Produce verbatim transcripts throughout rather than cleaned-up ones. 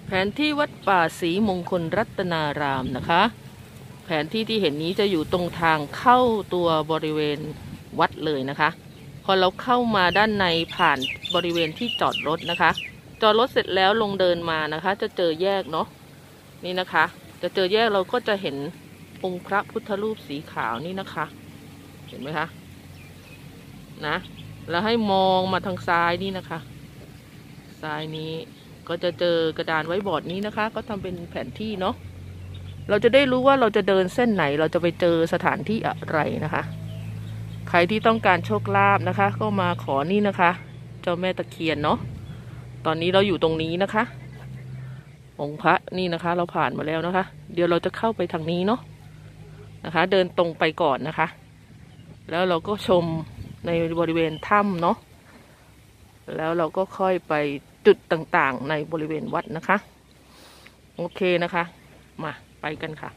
แผนที่วัดป่าศรีมงคลรัตนารามนะคะแผนที่ที่เห็นนี้จะอยู่ตรงทางเข้าตัวบริเวณวัดเลยนะคะพอเราเข้ามาด้านในผ่านบริเวณที่จอดรถนะคะจอดรถเสร็จแล้วลงเดินมานะคะจะเจอแยกเนาะนี่นะคะจะเจอแยกเราก็จะเห็นองค์พระพุทธรูปสีขาวนี่นะคะเห็นไหมคะนะแล้วให้มองมาทางซ้ายนี่นะคะซ้ายนี้ก็จะเจอกระดานไว้บอร์ดนี้นะคะก็ทำเป็นแผนที่เนาะเราจะได้รู้ว่าเราจะเดินเส้นไหนเราจะไปเจอสถานที่อะไรนะคะใครที่ต้องการโชคลาภนะคะก็มาขอนี่นะคะเจ้าแม่ตะเคียนเนาะตอนนี้เราอยู่ตรงนี้นะคะองค์พระนี่นะคะเราผ่านมาแล้วนะคะเดี๋ยวเราจะเข้าไปทางนี้เนาะนะคะเดินตรงไปก่อนนะคะแล้วเราก็ชมในบริเวณถ้ำเนาะแล้วเราก็ค่อยไปจุดต่างๆในบริเวณวัดนะคะโอเคนะคะมาไปกันค่ะ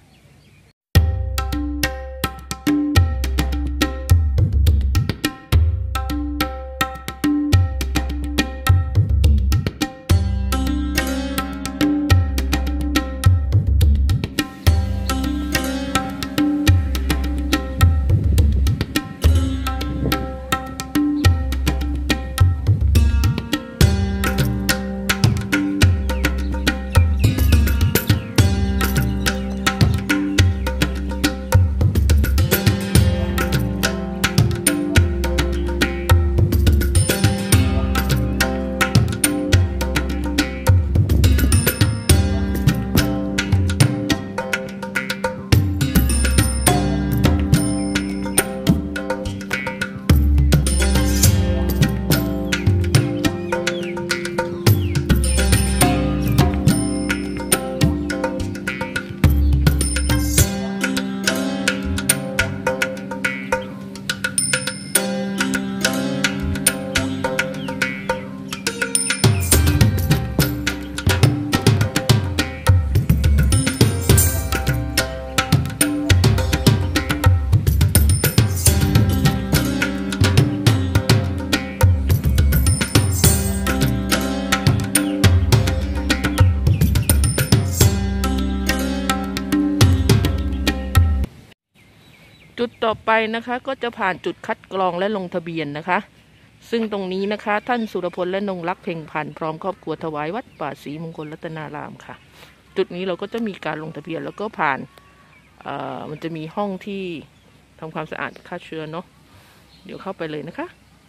จุดต่อไปนะคะก็จะผ่านจุดคัดกรองและลงทะเบียนนะคะซึ่งตรงนี้นะคะท่านสุรพลและนงรักเพ่งพันธ์พร้อมครอบครัวถวายวัดป่าศรีมงคลรัตนารามค่ะจุดนี้เราก็จะมีการลงทะเบียนแล้วก็ผ่านเอ่อมันจะมีห้องที่ทำความสะอาดฆ่าเชื้อเนาะเดี๋ยวเข้าไปเลยนะคะ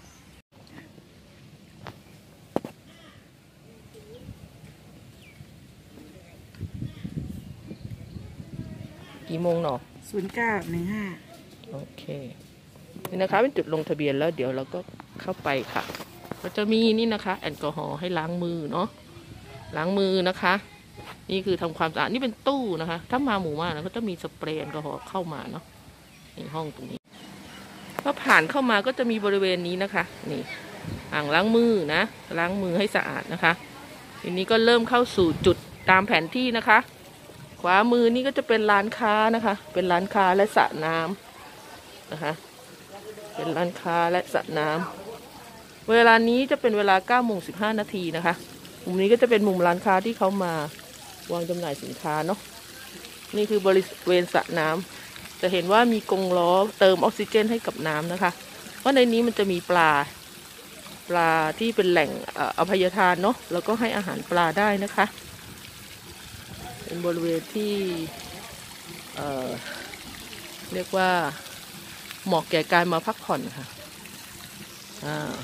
กี่โมงเนาะศูนย์เก้าหนึ่งห้าโอเคนี่นะคะเป็นจุดลงทะเบียนแล้วเดี๋ยวเราก็เข้าไปค่ะก็จะมีนี่นะคะแอลกอฮอล์ให้ล้างมือเนาะล้างมือนะคะนี่คือทำความสะอาดนี่เป็นตู้นะคะถ้ามาหมู่บ้านนะก็จะมีสเปรย์แอลกอฮอล์เข้ามาเนาะในห้องตรงนี้พอผ่านเข้ามาก็จะมีบริเวณนี้นะคะนี่อ่างล้างมือนะล้างมือให้สะอาดนะคะทีนี้ก็เริ่มเข้าสู่จุดตามแผนที่นะคะขวามือนี่ก็จะเป็นร้านค้านะคะเป็นร้านค้าและสระน้ำนะคะเป็นร้านค้าและสระน้ำเวลานี้จะเป็นเวลาเก้าโมงสิบห้านาทีนะคะมุมนี้ก็จะเป็นมุมร้านค้าที่เขามาวางจำหน่ายสินค้าเนาะนี่คือบริเวณสระน้ำจะเห็นว่ามีกรงล้อเติมออกซิเจนให้กับน้ำนะคะเพราะในนี้มันจะมีปลาปลาที่เป็นแหล่งอภัยทานเนาะแล้วก็ให้อาหารปลาได้นะคะเป็นบริเวณที่เอ่อเรียกว่าเหมาะแก่การมาพักผ่อนค่ะอ่า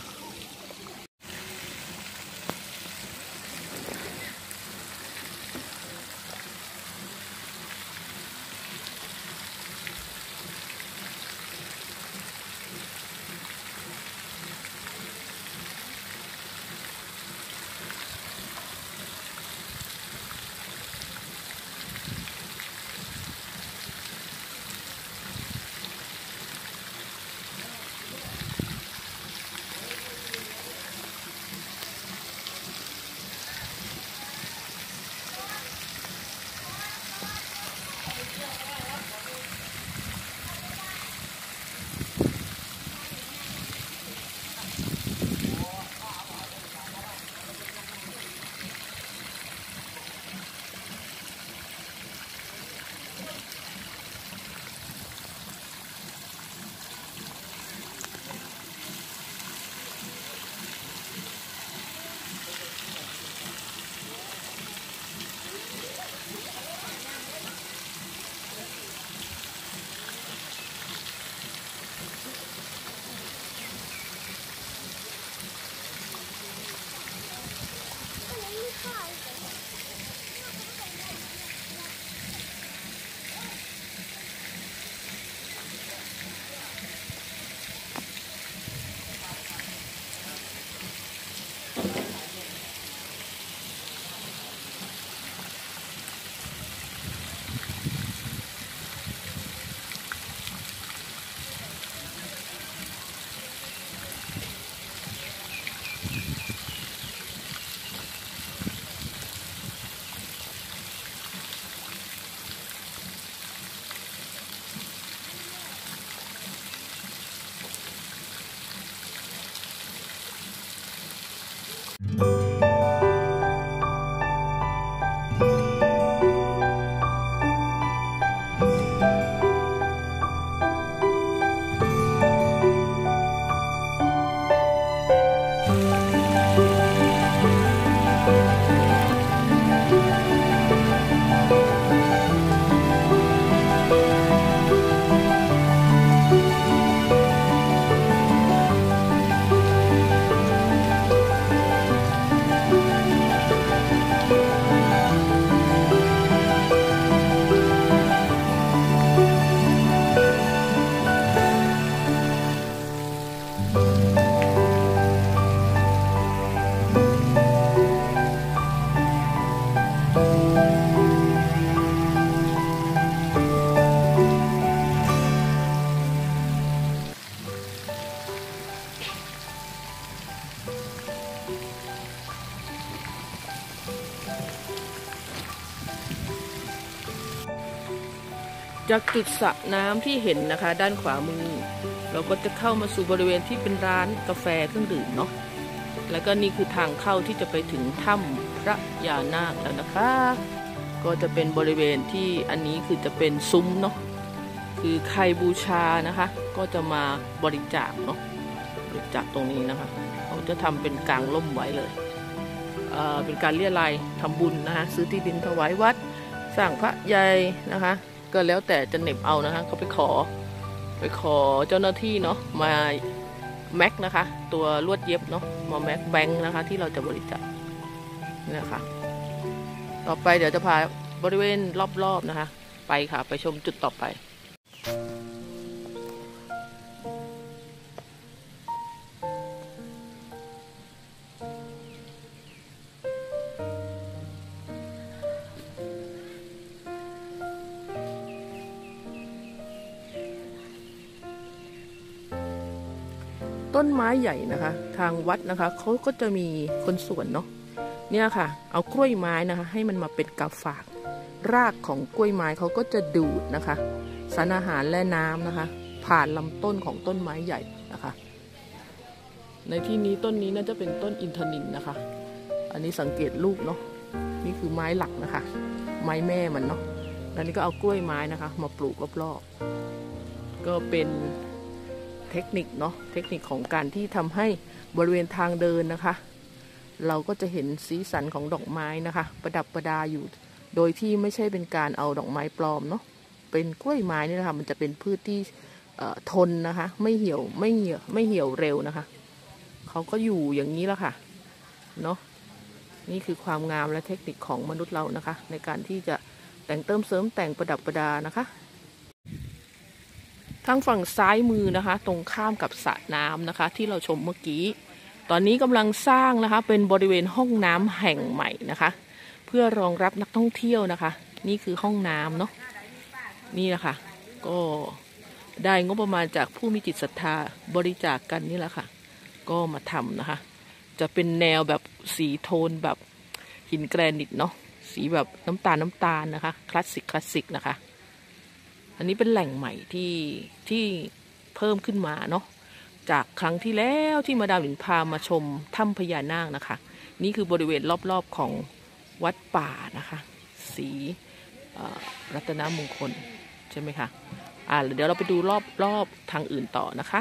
จากจุดสระน้ำที่เห็นนะคะด้านขวามือเราก็จะเข้ามาสู่บริเวณที่เป็นร้านกาแฟเครื่องดื่มเนาะแล้วก็นี่คือทางเข้าที่จะไปถึงถ้ำพระยานาคแล้วนะคะก็จะเป็นบริเวณที่อันนี้คือจะเป็นซุ้มเนาะคือใครบูชานะคะก็จะมาบริจาคเนาะบริจาคตรงนี้นะคะเขาจะทำเป็นกลางร่มไว้เลยเอ่อเป็นการเรียรายทำบุญนะคะซื้อที่ดินถวายวัดสร้างพระใหญ่นะคะก็แล้วแต่จะเหน็บเอานะคะเขาไปขอไปขอเจ้าหน้าที่เนาะมาแม็กนะคะตัวลวดเย็บเนาะมาแม็กแบงค์นะคะที่เราจะบริจาคนะคะต่อไปเดี๋ยวจะพาบริเวณรอบๆนะคะไปค่ะไปชมจุดต่อไปต้นไม้ใหญ่นะคะทางวัดนะคะเขาก็จะมีคนสวนเนาะเนี่ยค่ะเอากล้วยไม้นะคะให้มันมาเป็นกาฝากรากของกล้วยไม้เขาก็จะดูดนะคะสารอาหารและน้ำนะคะผ่านลำต้นของต้นไม้ใหญ่นะคะในที่นี้ต้นนี้น่าจะเป็นต้นอินทนิลนะคะอันนี้สังเกตลูกเนาะนี่คือไม้หลักนะคะไม้แม่มันเนาะแล้วนี่ก็เอากล้วยไม้นะคะมาปลูกรอบๆก็เป็นเทคนิคเนาะเทคนิคของการที่ทำให้บริเวณทางเดินนะคะเราก็จะเห็นสีสันของดอกไม้นะคะประดับประดาอยู่โดยที่ไม่ใช่เป็นการเอาดอกไม้ปลอมเนาะเป็นกล้วยไม้นี่นะคะมันจะเป็นพืชที่ทนนะคะไม่เหี่ยวไม่เหี่ยวไม่เหี่ยวเร็วนะคะเขาก็อยู่อย่างนี้แล้วค่ะเนาะนี่คือความงามและเทคนิคของมนุษย์เรานะคะในการที่จะแต่งเติมเสริมแต่งประดับประดานะคะทางฝั่งซ้ายมือนะคะตรงข้ามกับสระน้ำนะคะที่เราชมเมื่อกี้ตอนนี้กำลังสร้างนะคะเป็นบริเวณห้องน้ำแห่งใหม่นะคะเพื่อรองรับนักท่องเที่ยวนะคะนี่คือห้องน้ำเนาะนี่นะคะก็ได้งบประมาณจากผู้มีจิตศรัทธาบริจาค กันนี่แหละค่ะก็มาทำนะคะจะเป็นแนวแบบสีโทนแบบหินแกรนิตเนาะสีแบบน้ำตาลน้ำตาลนะคะคลาสสิกคลาสสิกนะคะอันนี้เป็นแหล่งใหม่ที่ที่เพิ่มขึ้นมาเนาะจากครั้งที่แล้วที่มาดามหลินพามาชมถ้ำพญานาคนะคะนี่คือบริเวณรอบๆของวัดป่านะคะศรีรัตนมงคลใช่ไหมคะอ่าเดี๋ยวเราไปดูรอบๆทางอื่นต่อนะคะ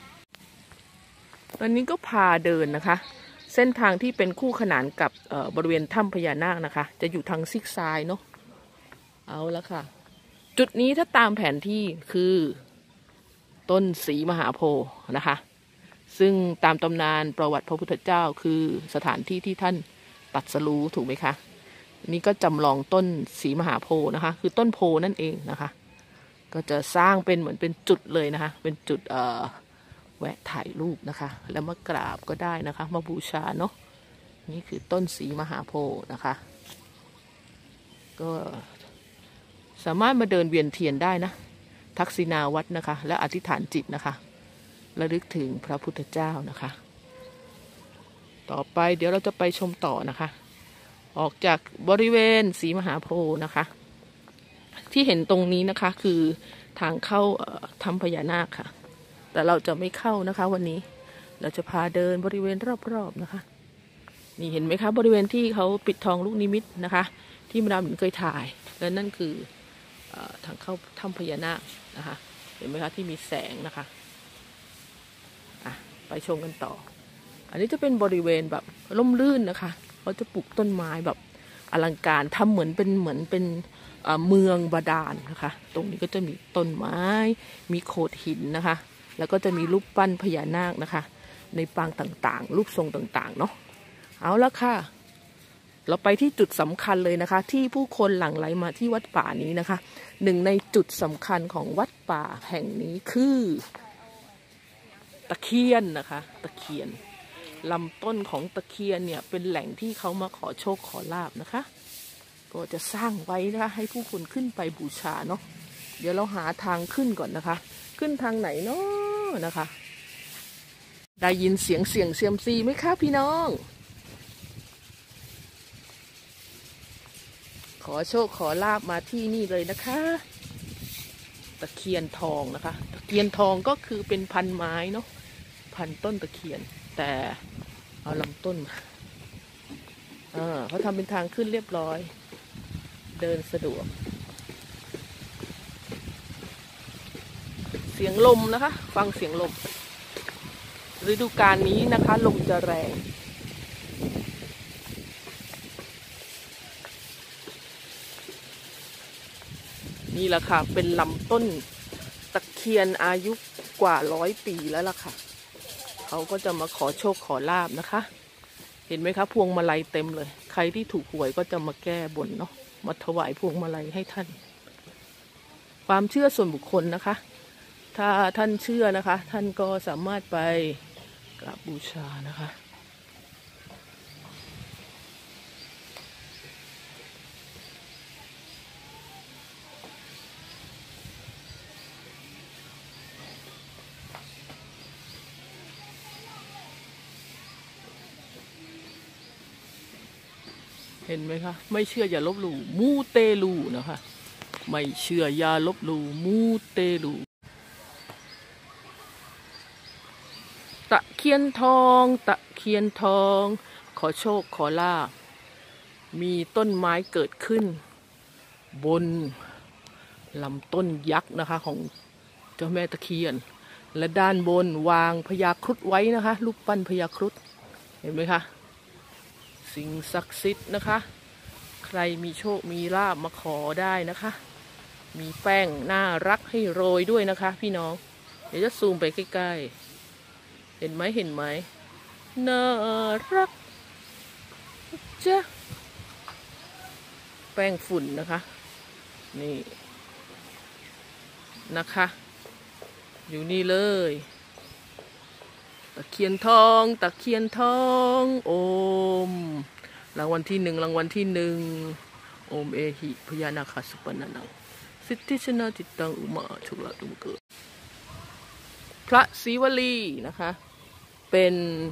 ตอนนี้ก็พาเดินนะคะเส้นทางที่เป็นคู่ขนานกับบริเวณถ้ำพญานาคนะคะจะอยู่ทางซิกซ้ายเนาะเอาละค่ะจุดนี้ถ้าตามแผนที่คือต้นศรีมหาโพธิ์นะคะซึ่งตามตำนานประวัติพระพุทธเจ้าคือสถานที่ที่ท่านตรัสรู้ถูกไหมคะนี่ก็จำลองต้นศรีมหาโพธิ์นะคะคือต้นโพนั่นเองนะคะก็จะสร้างเป็นเหมือนเป็นจุดเลยนะคะเป็นจุดเอ่อแวะถ่ายรูปนะคะแล้วมากราบก็ได้นะคะมาบูชาเนาะนี่คือต้นศรีมหาโพธิ์นะคะก็สามารถมาเดินเวียนเทียนได้นะทักษิณาวัดนะคะและอธิษฐานจิตนะคะระลึกถึงพระพุทธเจ้านะคะต่อไปเดี๋ยวเราจะไปชมต่อนะคะออกจากบริเวณศรีมหาโพธิ์นะคะที่เห็นตรงนี้นะคะคือทางเข้าถ้ำพญานาคค่ะแต่เราจะไม่เข้านะคะวันนี้เราจะพาเดินบริเวณรอบๆนะคะนี่เห็นไหมคะบริเวณที่เขาปิดทองลูกนิมิตนะคะที่มาดามหลินเคยถ่ายและนั่นคือทางเข้าถ้ำพญานาคนะคะเห็นไหมคะที่มีแสงนะคะอ่ะไปชมกันต่ออันนี้จะเป็นบริเวณแบบร่มรื่นนะคะเขาจะปลูกต้นไม้แบบอลังการทำเหมือนเป็นเหมือนเป็นเมืองบาดาลนะคะตรงนี้ก็จะมีต้นไม้มีโขดหินนะคะแล้วก็จะมีรูปปั้นพญานาคนะคะในปางต่างๆรูปทรงต่างๆเนาะเอาละค่ะเราไปที่จุดสำคัญเลยนะคะที่ผู้คนหลั่งไหลมาที่วัดป่านี้นะคะหนึ่งในจุดสำคัญของวัดป่าแห่งนี้คือตะเคียนนะคะตะเคียนลำต้นของตะเคียนเนี่ยเป็นแหล่งที่เขามาขอโชคขอลาภนะคะก็จะสร้างไว้นะคะให้ผู้คนขึ้นไปบูชาเนาะเดี๋ยวเราหาทางขึ้นก่อนนะคะขึ้นทางไหนเนาะนะคะได้ยินเสียงเสียงเซียมซีไหมคะพี่น้องขอโชคขอลาภมาที่นี่เลยนะคะตะเคียนทองนะคะตะเคียนทองก็คือเป็นพันไม้เนาะพันต้นตะเคียนแต่เอาลำต้นมาอ่าเขาทำเป็นทางขึ้นเรียบร้อยเดินสะดวกเสียงลมนะคะฟังเสียงลมฤดูกาลนี้นะคะลมจะแรงนี่แหละค่ะเป็นลำต้นตะเคียนอายุกว่าร้อยปีแล้วล่ะค่ะเขาก็จะมาขอโชคขอลาบนะคะเห็นไหมคะพวงมาลัยเต็มเลยใครที่ถูกหวยก็จะมาแก้บนเนาะมาถวายพวงมาลัยให้ท่านความเชื่อส่วนบุคคลนะคะถ้าท่านเชื่อนะคะท่านก็สามารถไปกราบบูชานะคะเห็นไหมคะไม่เชื่ออย่าลบหลู่มูเตลูนะคะไม่เชื่ออย่าลบหลู่มูเตลูตะเคียนทองตะเคียนทองขอโชคขอลาภมีต้นไม้เกิดขึ้นบนลำต้นยักษ์นะคะของเจ้าแม่ตะเคียนและด้านบนวางพญาครุฑไว้นะคะรูปปั้นพญาครุฑเห็นไหมคะสิ่งศักดิ์สิทธิ์นะคะใครมีโชคมีลาภมาขอได้นะคะมีแป้งน่ารักให้โรยด้วยนะคะพี่น้องเดี๋ยวจะซูมไปใกล้ๆเห็นไหมเห็นไหมน่ารักจ้ะแป้งฝุ่นนะคะนี่นะคะอยู่นี่เลยตะเคียนทองตะเคียนทองโอมรางวัลที่หนึ่งรางวัลที่หนึ่งโอมเอหิพญานาคสุปนันังสิทธิชนะจิตตังอุมาชุลตุมเกิดพระศรีวลีนะคะเป็น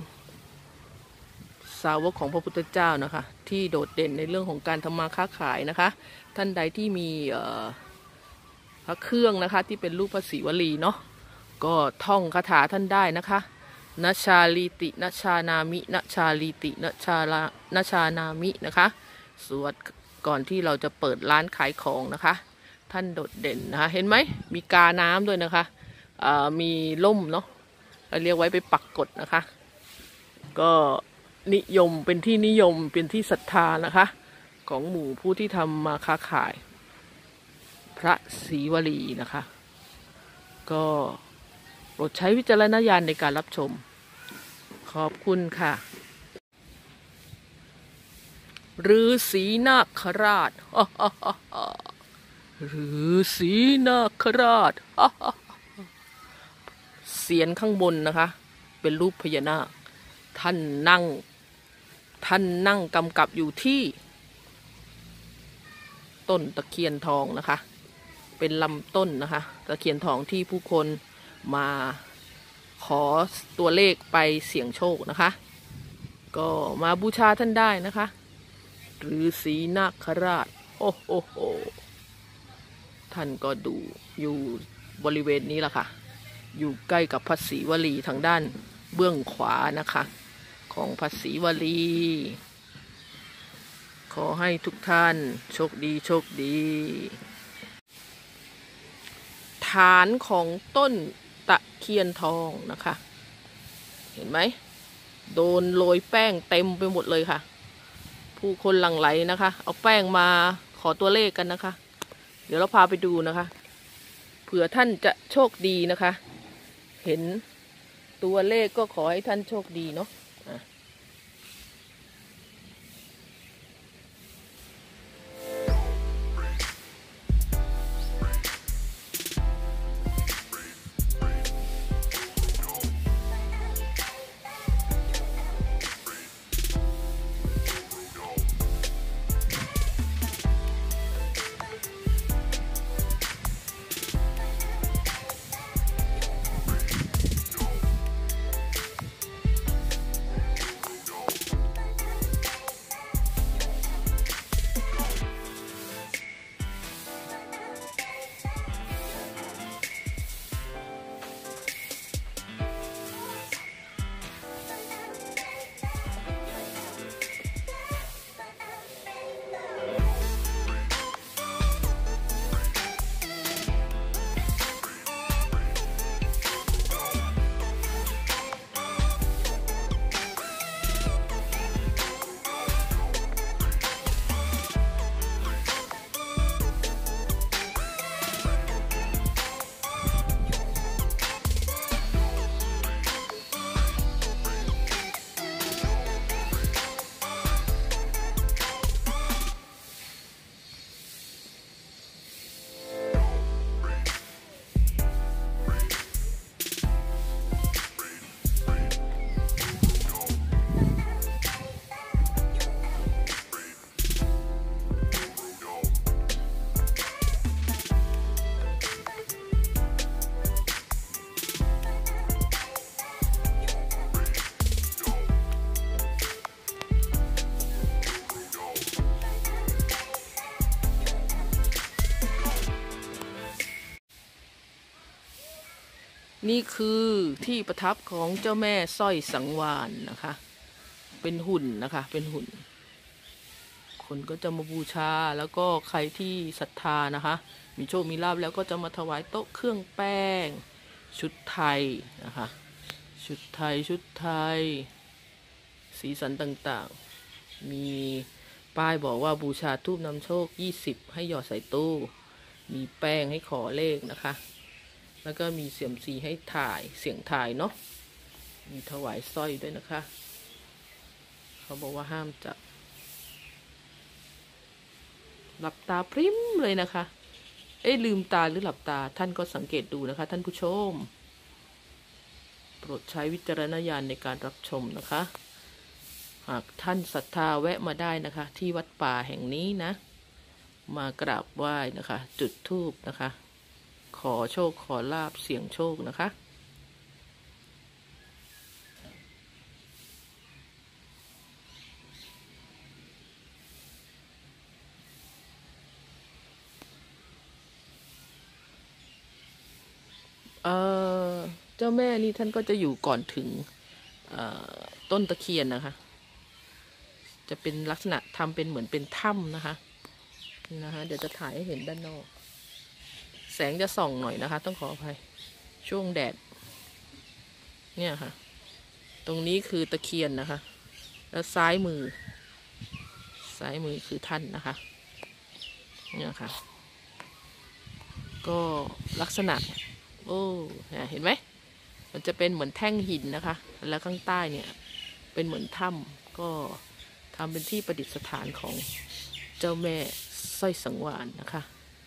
สาวกของพระพุทธเจ้านะคะที่โดดเด่นในเรื่องของการทำมาค้าขายนะคะท่านใดที่มีพระเครื่องนะคะที่เป็นรูปพระศรีวลีเนาะก็ท่องคาถาท่านได้นะคะนชาลีตินชานามินชาลีตินชาลานชานามินะคะสวดก่อนที่เราจะเปิดร้านขายของนะคะท่านโดดเด่นนะคะเห็นไหมมีกาน้ำด้วยนะคะมีล่มเนาะเรียกไว้ไปปักกดนะคะก็นิยมเป็นที่นิยมเป็นที่ศรัทธานะคะของหมู่ผู้ที่ทำมาค้าขายพระศรีวลีนะคะก็โปรดใช้วิจารณญาณในการรับชมขอบคุณค่ะฤาษีนาคราชฤาษีนาคราชเสียนข้างบนนะคะเป็นรูปพญานาคท่านนั่งท่านนั่งกำกับอยู่ที่ต้นตะเคียนทองนะคะเป็นลำต้นนะคะตะเคียนทองที่ผู้คนมาขอตัวเลขไปเสี่ยงโชคนะคะก็มาบูชาท่านได้นะคะฤาษีนาคราชโอ้โหโหท่านก็ดูอยู่บริเวณนี้แหละค่ะอยู่ใกล้กับพระศรีวลีทางด้านเบื้องขวานะคะของพระศรีวลีขอให้ทุกท่านโชคดีโชคดีฐานของต้นตะเคียนทองนะคะเห็นไหมโดนโรยแป้งเต็มไปหมดเลยค่ะผู้คนหลั่งไหลนะคะเอาแป้งมาขอตัวเลขกันนะคะเดี๋ยวเราพาไปดูนะคะเผื่อท่านจะโชคดีนะคะเห็นตัวเลขก็ขอให้ท่านโชคดีเนาะนี่คือที่ประทับของเจ้าแม่สร้อยสังวาล นะคะเป็นหุ่นนะคะเป็นหุ่นคนก็จะมาบูชาแล้วก็ใครที่ศรัทธานะคะมีโชคมีลาภแล้วก็จะมาถวายโต๊ะเครื่องแป้งชุดไทยนะคะชุดไทยชุดไทยสีสันต่างๆมีป้ายบอกว่าบูชาธูปนำโชคยี่สิบให้หยอดใส่ตู้มีแป้งให้ขอเลขนะคะแล้วก็มีเสี่ยมซีให้ถ่ายเสียงถ่ายเนาะมีถวายสร้อยด้วยนะคะเขาบอกว่าห้ามจับหลับตาพริ้มเลยนะคะเอ๊ะลืมตาหรือหลับตาท่านก็สังเกตดูนะคะท่านผู้ชมโปรดใช้วิจารณญาณในการรับชมนะคะหากท่านศรัทธาแวะมาได้นะคะที่วัดป่าแห่งนี้นะมากราบไหว้นะคะจุดธูปนะคะขอโชคขอลาภเสี่ยงโชคนะคะเอ่อเจ้าแม่นี่ท่านก็จะอยู่ก่อนถึงต้นตะเคียนนะคะจะเป็นลักษณะทำเป็นเหมือนเป็นถ้ำนะคะนะคะเดี๋ยวจะถ่ายให้เห็นด้านนอกแสงจะส่องหน่อยนะคะต้องขออภัยช่วงแดดเนี่ยค่ะตรงนี้คือตะเคียนนะคะแล้วซ้ายมือซ้ายมือคือท่านนะคะเนี่ยค่ะก็ลักษณะโอ้เห็นไหมมันจะเป็นเหมือนแท่งหินนะคะแล้วข้างใต้เนี่ยเป็นเหมือนถ้ำก็ทำเป็นที่ประดิษฐานของเจ้าแม่สร้อยสังวาลนะคะ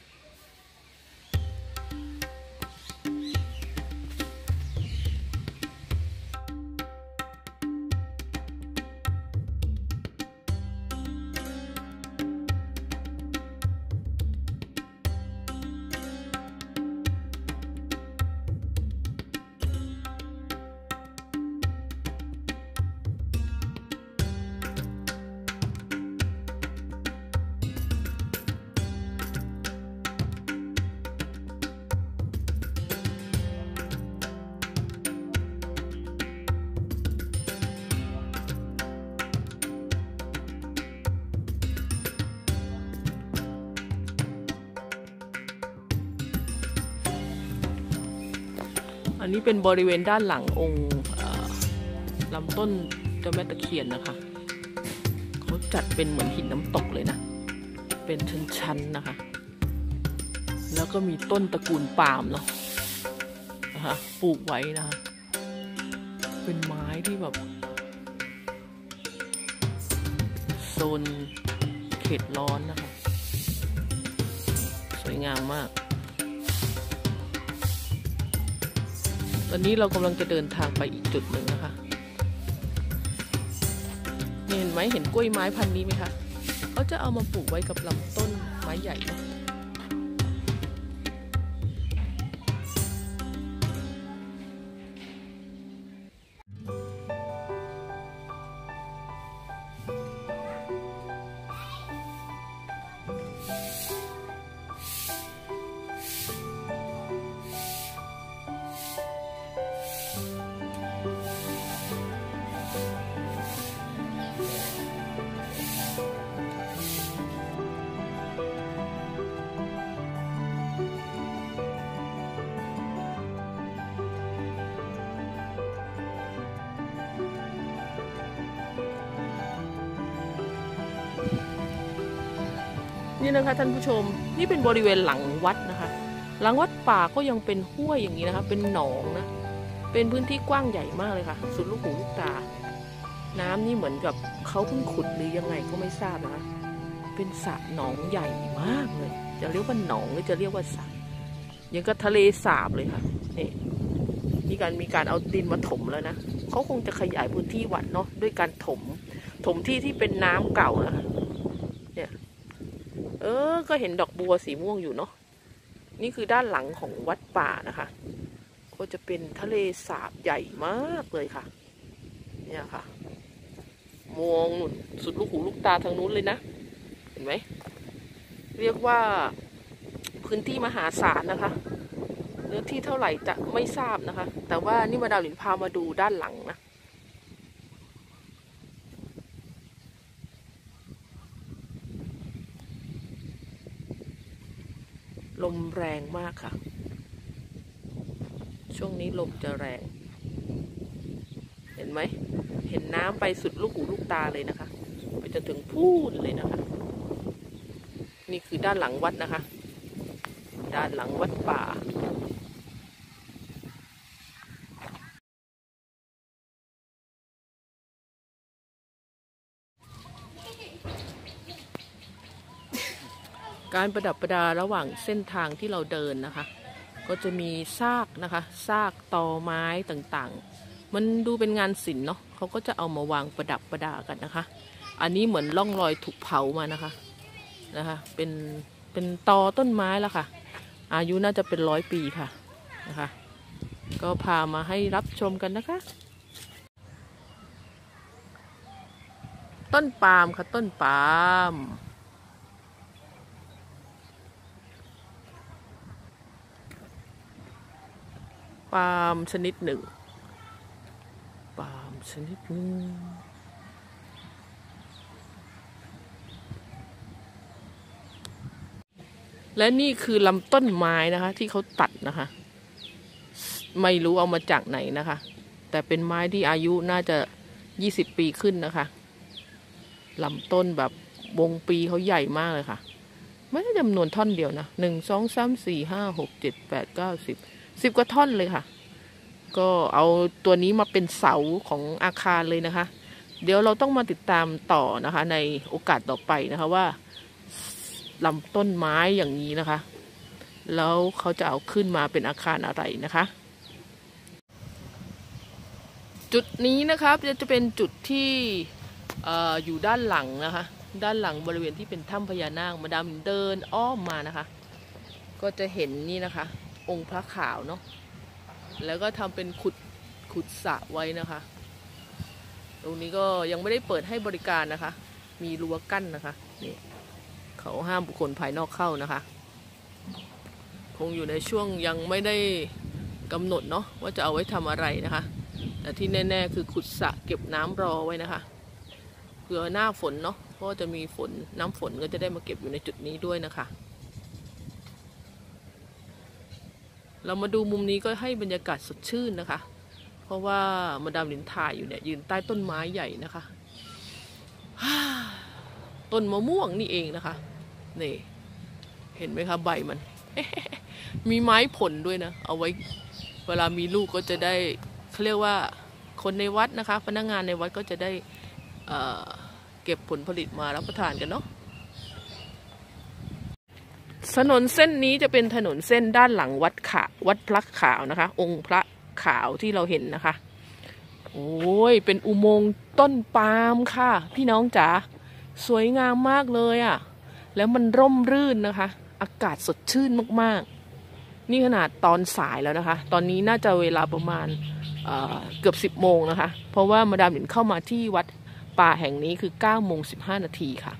อันนี้เป็นบริเวณด้านหลังองค์ลำต้นเจ้าแม่ตะเคียนนะคะเขาจัดเป็นเหมือนหินน้ำตกเลยนะเป็นชั้นๆนะคะแล้วก็มีต้นตระกูลปาล์มเนาะนะคะปลูกไว้นะคะเป็นไม้ที่แบบโซนเขตร้อนนะคะสวยงามมากตอนนี้เรากำลังจะเดินทางไปอีกจุดหนึ่งนะคะเห็นไหมเห็นกล้วยไม้พันธุ์นี้ไหมคะเขาจะเอามาปลูกไว้กับลำต้นไม้ใหญ่เนาะนี่นะคะท่านผู้ชมนี่เป็นบริเวณหลังวัดนะคะหลังวัดป่าก็ยังเป็นห้วยอย่างนี้นะคะเป็นหนองนะเป็นพื้นที่กว้างใหญ่มากเลยค่ะสุดลูกหูลูกตาน้ำนี่เหมือนกับเขาเพิ่งขุดหรือยังไงก็ไม่ทราบนะคะเป็นสระหนองใหญ่มากเลยจะเรียกว่าหนองหรือจะเรียกว่าสระยังกับทะเลสาบเลยค่ะนี่มีการมีการเอาดินมาถมแล้วนะเขาคงจะขยายพื้นที่วัดเนาะด้วยการถมถมที่ที่เป็นน้ำเก่านะคะเนี่ยเออก็เห็นดอกบัวสีม่วงอยู่เนาะนี่คือด้านหลังของวัดป่านะคะก็จะเป็นทะเลสาบใหญ่มากเลยค่ะเนี่ยค่ะมองหนุนสุดลูกหูลูกตาทางนู้นเลยนะเห็นไหมเรียกว่าพื้นที่มหาศาลนะคะเนื้อที่เท่าไหร่จะไม่ทราบนะคะแต่ว่านี่มาดามหลินพามาดูด้านหลังนะลมแรงมากค่ะช่วงนี้ลมจะแรงเห็นไหมเห็นน้ำไปสุดลูกหูลูกตาเลยนะคะไปจนถึงพูนเลยนะคะนี่คือด้านหลังวัดนะคะด้านหลังวัดป่าการประดับประดาระหว่างเส้นทางที่เราเดินนะคะก็จะมีซากนะคะซากตอไม้ต่างๆมันดูเป็นงานศิลป์เนาะเขาก็จะเอามาวางประดับประดากันนะคะอันนี้เหมือนร่องรอยถูกเผามานะคะนะคะเป็นเป็นตอต้นไม้แล้วค่ะอายุน่าจะเป็นร้อยปีค่ะนะคะก็พามาให้รับชมกันนะคะต้นปาล์มค่ะต้นปาล์มปาล์มชนิดหนึ่งปาล์มชนิดหนึ่งและนี่คือลำต้นไม้นะคะที่เขาตัดนะคะไม่รู้เอามาจากไหนนะคะแต่เป็นไม้ที่อายุน่าจะยี่สิบปีขึ้นนะคะลำต้นแบบวงปีเขาใหญ่มากเลยค่ะไม่ได้จำนวนท่อนเดียวนะหนึ่งสองสามสี่ห้าหกเจ็ดแปดเก้าสิบสิบกว่าท่อนเลยค่ะก็เอาตัวนี้มาเป็นเสาของอาคารเลยนะคะเดี๋ยวเราต้องมาติดตามต่อนะคะในโอกาสต่อไปนะคะว่าลำต้นไม้อย่างนี้นะคะแล้วเขาจะเอาขึ้นมาเป็นอาคารอะไรนะคะจุดนี้นะครับจะเป็นจุดที่อ, อยู่ด้านหลังนะคะด้านหลังบริเวณที่เป็นถ้ำพญานาคมาดามเดินอ้อมมานะคะก็จะเห็นนี่นะคะองค์พระขาวเนาะแล้วก็ทำเป็นขุดขุดสระไว้นะคะตรงนี้ก็ยังไม่ได้เปิดให้บริการนะคะมีรั้วกั้นนะคะนี่เขาห้ามบุคคลภายนอกเข้านะคะคงอยู่ในช่วงยังไม่ได้กำหนดเนาะว่าจะเอาไว้ทำอะไรนะคะแต่ที่แน่ๆคือขุดสระเก็บน้ำรอไว้นะคะเผื่อหน้าฝนเนาะเพราะจะมีฝนน้ำฝนก็จะได้มาเก็บอยู่ในจุดนี้ด้วยนะคะเรามาดูมุมนี้ก็ให้บรรยากาศสดชื่นนะคะเพราะว่ามาดามหลินถ่ายอยู่เนี่ยยืนใต้ต้นไม้ใหญ่นะคะต้นมะม่วงนี่เองนะคะนี่เห็นไหมคะใบมัน มีไม้ผลด้วยนะเอาไว้เวลามีลูกก็จะได้เขาเรียกว่าคนในวัดนะคะพนักงานในวัดก็จะได้เอ่อเก็บผลผลิตมารับประทานกันเนาะถนนเส้นนี้จะเป็นถนนเส้นด้านหลังวัดขะวัดพระขาวนะคะองค์พระขาวที่เราเห็นนะคะโอ้ยเป็นอุโมงค์ต้นปาล์มค่ะพี่น้องจ๋าสวยงามมากเลยอ่ะแล้วมันร่มรื่นนะคะอากาศสดชื่นมากๆนี่ขนาดตอนสายแล้วนะคะตอนนี้น่าจะเวลาประมาณ เอ่อ เกือบสิบโมงนะคะเพราะว่ามาดามหลินเข้ามาที่วัดป่าแห่งนี้คือเก้าโมงสิบห้านาทีค่ะ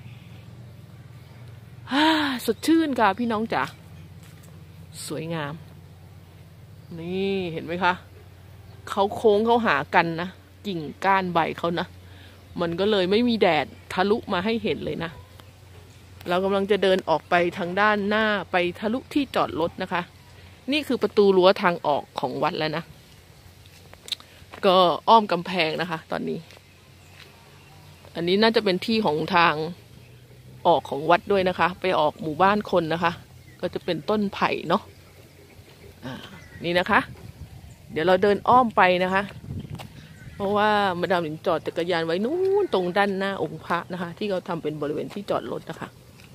สดชื่นค่ะพี่น้องจ๋าสวยงามนี่เห็นไหมคะเขาโค้งเขาหากันนะกิ่งก้านใบเขานะมันก็เลยไม่มีแดดทะลุมาให้เห็นเลยนะเรากำลังจะเดินออกไปทางด้านหน้าไปทะลุที่จอดรถนะคะนี่คือประตูรั้วทางออกของวัดแล้วนะก็อ้อมกำแพงนะคะตอนนี้อันนี้น่าจะเป็นที่ของทางออกของวัดด้วยนะคะไปออกหมู่บ้านคนนะคะก็จะเป็นต้นไผ่เนาะอ่านี่นะคะเดี๋ยวเราเดินอ้อมไปนะคะเพราะว่ามาดามหลินจอดจักรยานไว้นู้นตรงด้านหน้าองค์พระนะคะที่เขาทำเป็นบริเวณที่จอดรถนะคะ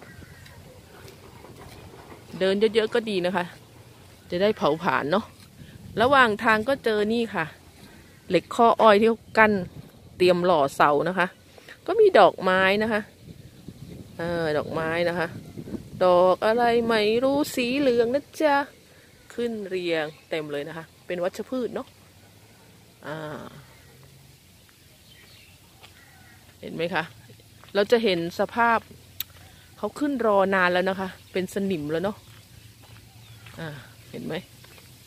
เดินเยอะๆก็ดีนะคะจะได้เผาผลาญเนาะระหว่างทางก็เจอนี่ค่ะเหล็กข้ออ้อยที่เขากั้นเตรียมหล่อเสานะคะก็มีดอกไม้นะคะเออดอกไม้นะคะดอกอะไรไม่รู้สีเหลืองนะจ๊ะขึ้นเรียงเต็มเลยนะคะเป็นวัชพืชเนาะอ่าเห็นไหมคะเราจะเห็นสภาพเขาขึ้นรอนานแล้วนะคะเป็นสนิมแล้วเนาะอ่าเห็นไหม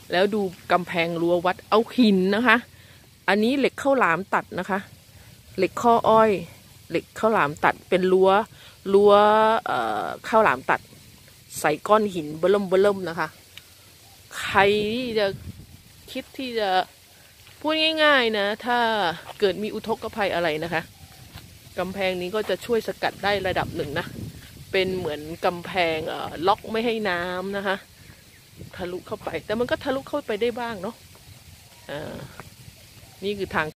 แล้วดูกำแพงรั้ววัดเอาหินนะคะ อันนี้เหล็กข้าวหลามตัดนะคะ เหล็กข้ออ้อยเหล็กข้าวหลามตัดเป็นรั้วรั้วเอ่อข้าวหลามตัดใส่ก้อนหินเบิ่มเบิ่มนะคะ ใครที่จะคิดที่จะพูดง่ายๆนะถ้าเกิดมีอุทกภัยอะไรนะคะกำแพงนี้ก็จะช่วยสกัดได้ระดับหนึ่งนะเป็นเหมือนกำแพงเอ่อล็อกไม่ให้น้ำนะคะทะลุเข้าไปแต่มันก็ทะลุเข้าไปได้บ้างเนาะอ่านี่คือทาง